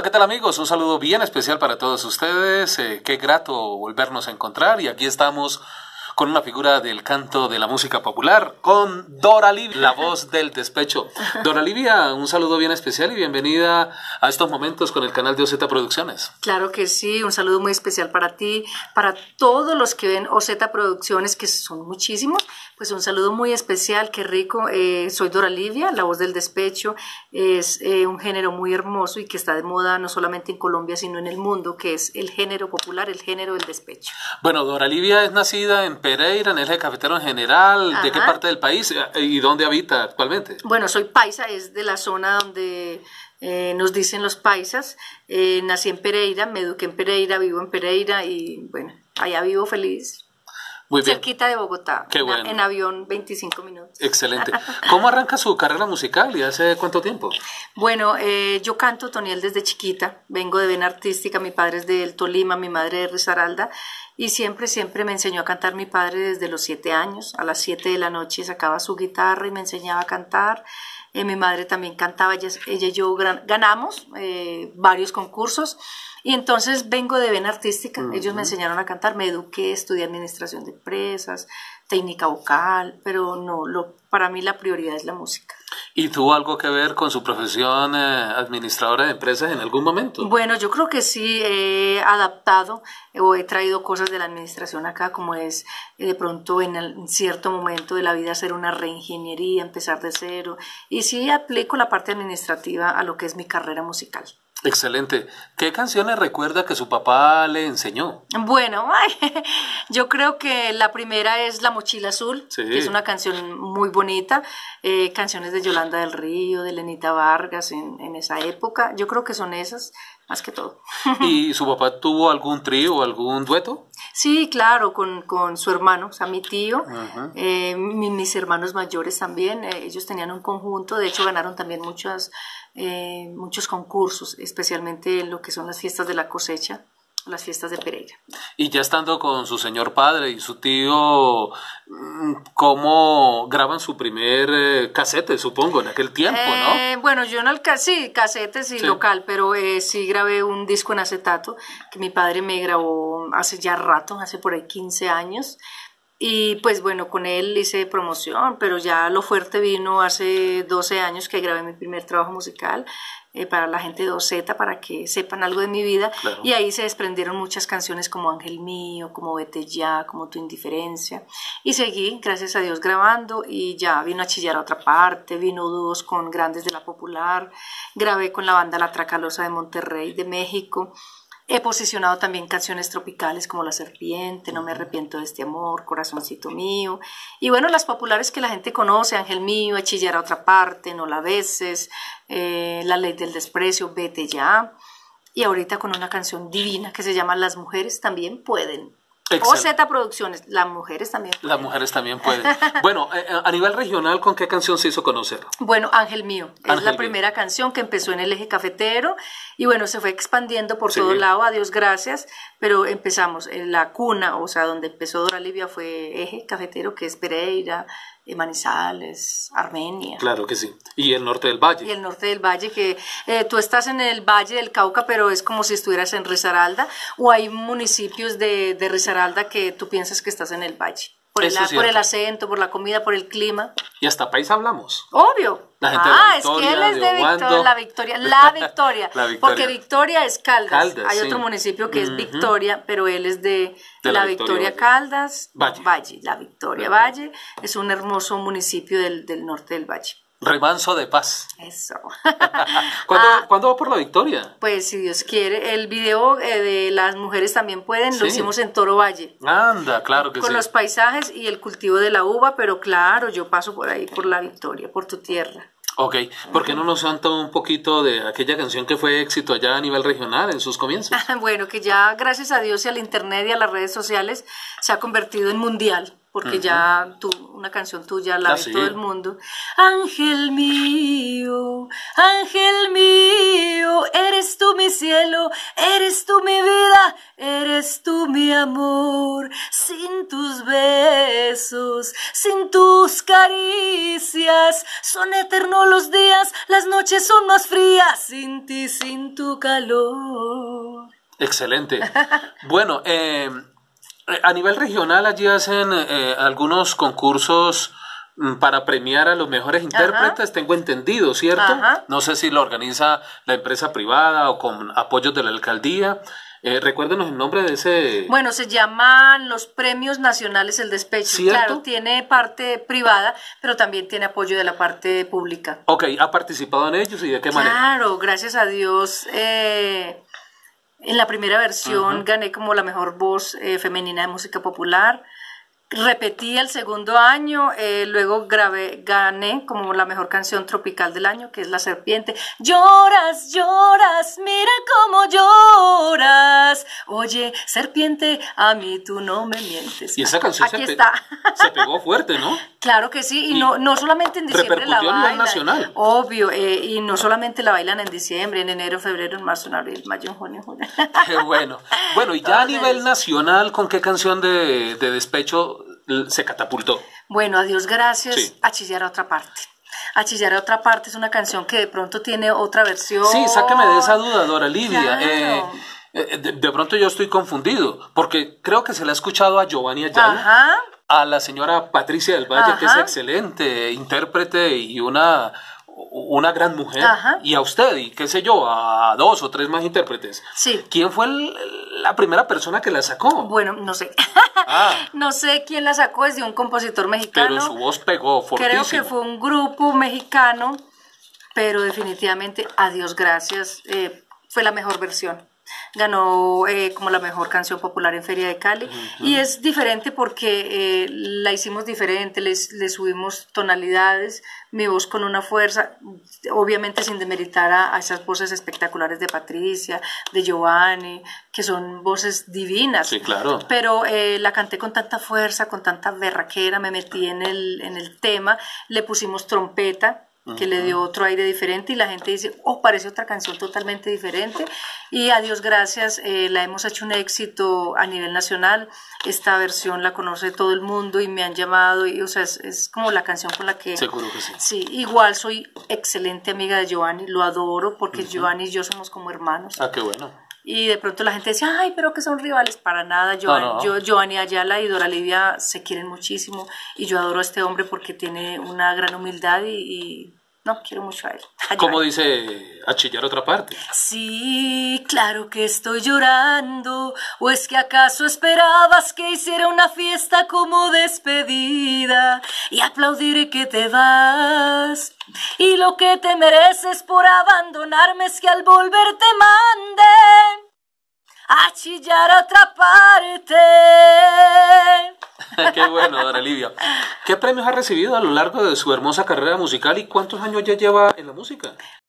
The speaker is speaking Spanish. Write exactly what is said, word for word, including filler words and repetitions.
Hola, ¿qué tal amigos? Un saludo bien especial para todos ustedes. Eh, qué grato volvernos a encontrar y aquí estamos con una figura del canto de la música popular, con Dora Livia, la voz del despecho. Dora Livia, un saludo bien especial y bienvenida a estos momentos con el canal de O Z Producciones. Claro que sí, un saludo muy especial para ti, para todos los que ven O Z Producciones, que son muchísimos, pues un saludo muy especial, qué rico. Eh, soy Dora Livia, la voz del despecho, es eh, un género muy hermoso y que está de moda no solamente en Colombia, sino en el mundo, que es el género popular, el género del despecho. Bueno, Dora Livia es nacida en Pereira, en el eje cafetero en general. ¿De Ajá. qué parte del país y dónde habita actualmente? Bueno, soy paisa, es de la zona donde eh, nos dicen los paisas. Eh, nací en Pereira, me eduqué en Pereira, vivo en Pereira y bueno, allá vivo feliz. Muy bien. Cerquita de Bogotá, Qué bueno. En avión veinticinco minutos. Excelente. ¿Cómo arranca su carrera musical y hace cuánto tiempo? Bueno, eh, yo canto Toniel desde chiquita, vengo de vena artística, mi padre es del Tolima, mi madre de Risaralda, y siempre, siempre me enseñó a cantar mi padre desde los siete años. A las siete de la noche sacaba su guitarra y me enseñaba a cantar. Eh, mi madre también cantaba, ella, ella y yo ganamos eh, varios concursos. Y entonces vengo de vena artística, uh-huh. Ellos me enseñaron a cantar, me eduqué, estudié administración de empresas, técnica vocal, pero no, lo, para mí la prioridad es la música. ¿Y tuvo algo que ver con su profesión eh, administradora de empresas en algún momento? Bueno, yo creo que sí, he adaptado o he traído cosas de la administración acá, como es eh, de pronto en, el, en cierto momento de la vida hacer una reingeniería, empezar de cero, y sí aplico la parte administrativa a lo que es mi carrera musical. Excelente. ¿Qué canciones recuerda que su papá le enseñó? Bueno, ay, yo creo que la primera es La Mochila Azul, sí. Que es una canción muy bonita, eh, canciones de Yolanda del Río, de Lenita Vargas en, en esa época, yo creo que son esas, más que todo. ¿Y su papá tuvo algún trío o algún dueto? Sí, claro, con, con su hermano, o sea, mi tío, uh-huh. eh, mi, mis hermanos mayores también, eh, ellos tenían un conjunto, de hecho ganaron también muchas, eh, muchos concursos, especialmente en lo que son las fiestas de la cosecha, las fiestas de Pereira. Y ya estando con su señor padre y su tío, ¿cómo graban su primer eh, casete, supongo, en aquel tiempo, eh, no? Bueno, yo no, sí, casete, sí, sí. local, pero eh, sí grabé un disco en acetato que mi padre me grabó hace ya rato, hace por ahí quince años. Y pues bueno, con él hice promoción, pero ya lo fuerte vino hace doce años que grabé mi primer trabajo musical eh, para la gente de O Z, para que sepan algo de mi vida. Claro. Y ahí se desprendieron muchas canciones como Ángel Mío, como Vete Ya, como Tu Indiferencia. Y seguí, gracias a Dios, grabando y ya vino a chillar a otra parte, vino dúos con grandes de la popular, grabé con la banda La Tracalosa de Monterrey, de México. He posicionado también canciones tropicales como La Serpiente, No me arrepiento de este amor, Corazoncito mío. Y bueno, las populares que la gente conoce, Ángel Mío, A chillar a otra parte, No la beses, eh, La ley del desprecio, Vete ya. Y ahorita con una canción divina que se llama Las mujeres también pueden. O Z Producciones, las mujeres también pueden. Las mujeres también pueden. Bueno, eh, a nivel regional, ¿con qué canción se hizo conocer? Bueno, Ángel Mío, Ángel es la Mío. primera canción que empezó en el eje cafetero y bueno, se fue expandiendo por sí. todo lado, a Dios gracias, pero empezamos en la cuna, o sea, donde empezó Dora Livia fue eje cafetero, que es Pereira, Manizales, Armenia. Claro que sí. Y el norte del valle. Y el norte del valle, que eh, tú estás en el valle del Cauca, pero es como si estuvieras en Risaralda, o hay municipios de, de Risaralda que tú piensas que estás en el valle. Por el, por el acento, por la comida, por el clima. Y hasta país hablamos. Obvio. La gente ah, de Victoria, es que él es de, de Victoria, la Victoria, la Victoria, la Victoria. Porque Victoria es Caldas. Caldas Hay sí. otro municipio que uh-huh. es Victoria, pero él es de, de la, la Victoria, Victoria Caldas, Valle. Valle. La Victoria uh-huh. Valle es un hermoso municipio del, del norte del Valle. Remanso de paz. Eso. ¿Cuándo, ah, ¿Cuándo va por la Victoria? Pues si Dios quiere. El video eh, de Las mujeres también pueden, sí. lo hicimos en Toro Valle. Anda, claro que con sí. Con los paisajes y el cultivo de la uva, pero claro, yo paso por ahí, por la Victoria, por tu tierra. Ok, ¿por qué no nos canta un poquito de aquella canción que fue éxito allá a nivel regional en sus comienzos? Bueno, que ya gracias a Dios y al internet y a las redes sociales se ha convertido en mundial. porque Ujú. ya tú, una canción tuya la Ah, ve sí. todo el mundo. Ángel mío, ángel mío, eres tú mi cielo, eres tú mi vida, eres tú mi amor. Sin tus besos, sin tus caricias, son eternos los días, las noches son más frías, sin ti, sin tu calor. Excelente. Bueno, eh, a nivel regional allí hacen eh, algunos concursos mm, para premiar a los mejores intérpretes, Ajá. tengo entendido, ¿cierto? Ajá. No sé si lo organiza la empresa privada o con apoyos de la alcaldía. Eh, recuérdenos el nombre de ese... Bueno, se llaman los Premios Nacionales El Despecho. ¿Cierto? Claro, tiene parte privada, pero también tiene apoyo de la parte pública. Ok, ¿ha participado en ellos y de qué manera? Claro, gracias a Dios. Eh, en la primera versión Ujú. gané como la mejor voz eh, femenina de música popular. Repetí el segundo año, eh, luego grabé, gané como la mejor canción tropical del año, que es La Serpiente. Lloras, lloras, mira cómo lloras. Oye, serpiente, a mí tú no me mientes. Y esa canción Aquí se, pe- está. se pegó fuerte, ¿no? Claro que sí, y, Y no, no solamente en diciembre la repercutió a nivel bailan, nacional. obvio, eh, y no solamente la bailan en diciembre, en enero, febrero, en marzo, en abril, mayo, en junio, en julio. Qué bueno. Bueno, y ya Todos a nivel ellos. nacional, ¿con qué canción de, de despecho l- se catapultó? Bueno, a Dios gracias, Sí. A chillar a otra parte. A chillar a otra parte es una canción que de pronto tiene otra versión. Sí, sáqueme de esa duda, Dora Lidia. Claro. Eh, eh, de, de pronto yo estoy confundido, porque creo que se le ha escuchado a Giovanni Ayala, Ajá. a la señora Patricia del Valle, que es Ajá. excelente intérprete y una, una gran mujer, Ajá. y a usted, y qué sé yo, a dos o tres más intérpretes. Sí. ¿Quién fue el- la primera persona que la sacó? Bueno, no sé. Ah. No sé quién la sacó, es de un compositor mexicano. Pero su voz pegó fortísimo. Creo que fue un grupo mexicano, pero definitivamente, a Dios gracias, eh, fue la mejor versión. Ganó eh, como la mejor canción popular en Feria de Cali. Uh-huh. Y es diferente porque eh, la hicimos diferente, le, le subimos tonalidades, mi voz con una fuerza, obviamente sin demeritar a, a esas voces espectaculares de Patricia, de Giovanni, que son voces divinas. Sí, claro. Pero eh, la canté con tanta fuerza, con tanta berraquera, me metí en el, en el tema, le pusimos trompeta, que uh-huh. le dio otro aire diferente y la gente dice, oh, parece otra canción totalmente diferente, y a Dios gracias eh, la hemos hecho un éxito a nivel nacional. Esta versión la conoce todo el mundo y me han llamado y, o sea, es, es como la canción con la que... Seguro que sí. Sí, igual soy excelente amiga de Giovanni, lo adoro porque uh-huh. Giovanni y yo somos como hermanos. Ah, qué bueno. Y de pronto la gente decía, ay, pero que son rivales. Para nada, Giovanni, no, no. Yo, Giovanni Ayala y Dora Lidia se quieren muchísimo y yo adoro a este hombre porque tiene una gran humildad y, y no, quiero mucho a él. A ¿Cómo dice a chillar otra parte? Sí, claro que estoy llorando, o es que acaso esperabas que hiciera una fiesta como despedida y aplaudir que te vas. Y lo que te mereces por abandonarme es que al volver te mande a chillar a otra parte. Qué bueno, Dora Lidia. ¿Qué premios ha recibido a lo largo de su hermosa carrera musical y cuántos años ya lleva en la música?